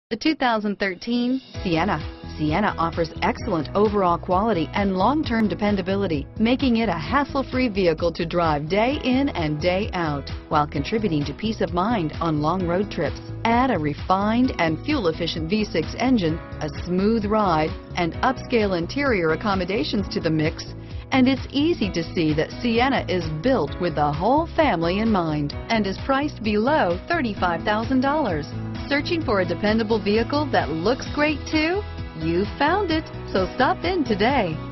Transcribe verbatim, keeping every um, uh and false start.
The two thousand thirteen Sienna. Sienna offers excellent overall quality and long-term dependability, making it a hassle-free vehicle to drive day in and day out, while contributing to peace of mind on long road trips. Add a refined and fuel-efficient V six engine, a smooth ride, and upscale interior accommodations to the mix, and it's easy to see that Sienna is built with the whole family in mind and is priced below thirty-five thousand dollars. Searching for a dependable vehicle that looks great too? You found it, so stop in today.